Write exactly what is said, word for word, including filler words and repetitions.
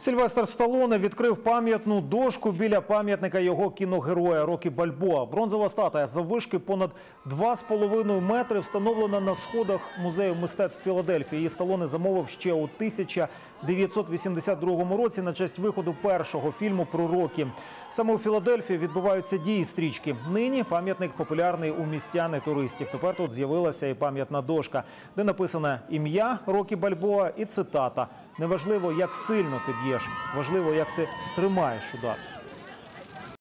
Сильвестр Сталлоне відкрив пам'ятну дошку біля пам'ятника його кіногероя Рокі Бальбоа. Бронзова статуя заввишки понад два з половиною метри встановлена на сходах Музею мистецтв Філадельфії. Її Сталлоне замовив ще у тисяча дев'ятсот вісімдесят другому році на честь виходу першого фільму про Рокі. Саме у Філадельфії відбуваються дії стрічки. Нині пам'ятник популярний у містян і туристів. Тепер тут з'явилася і пам'ятна дошка, де написане ім'я Рокі Бальбоа і цитата: «Неважливо, як сильно ти б'єш, важливо, як ти тримаєш удар».